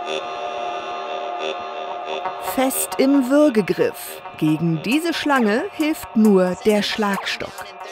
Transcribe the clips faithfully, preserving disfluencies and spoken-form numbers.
Fest im Würgegriff. Gegen diese Schlange hilft nur der Schlagstock.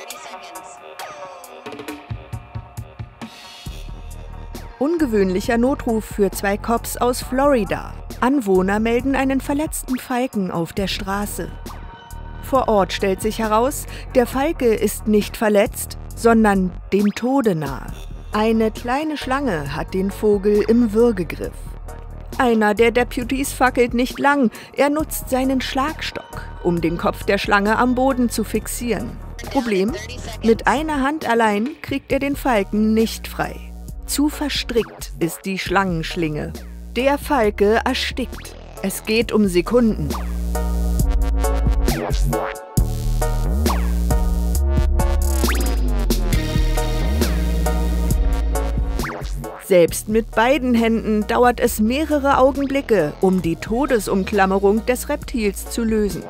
Ungewöhnlicher Notruf für zwei Cops aus Florida. Anwohner melden einen verletzten Falken auf der Straße. Vor Ort stellt sich heraus, der Falke ist nicht verletzt, sondern dem Tode nahe. Eine kleine Schlange hat den Vogel im Würgegriff. Einer der Deputies fackelt nicht lang, er nutzt seinen Schlagstock, um den Kopf der Schlange am Boden zu fixieren. Problem: Mit einer Hand allein kriegt er den Falken nicht frei. Zu verstrickt ist die Schlangenschlinge. Der Falke erstickt. Es geht um Sekunden. Selbst mit beiden Händen dauert es mehrere Augenblicke, um die Todesumklammerung des Reptils zu lösen.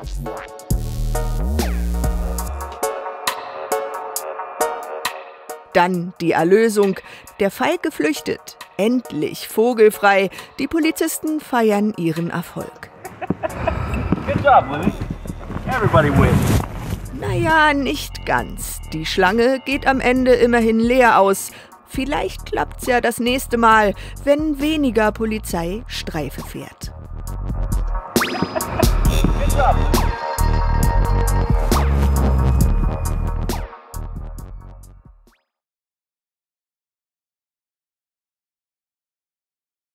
Dann die Erlösung. Der Falke flüchtet. Endlich vogelfrei. Die Polizisten feiern ihren Erfolg. Good job, Louis. Everybody wins. Naja, nicht ganz. Die Schlange geht am Ende immerhin leer aus. Vielleicht klappt's ja das nächste Mal, wenn weniger Polizei Streife fährt.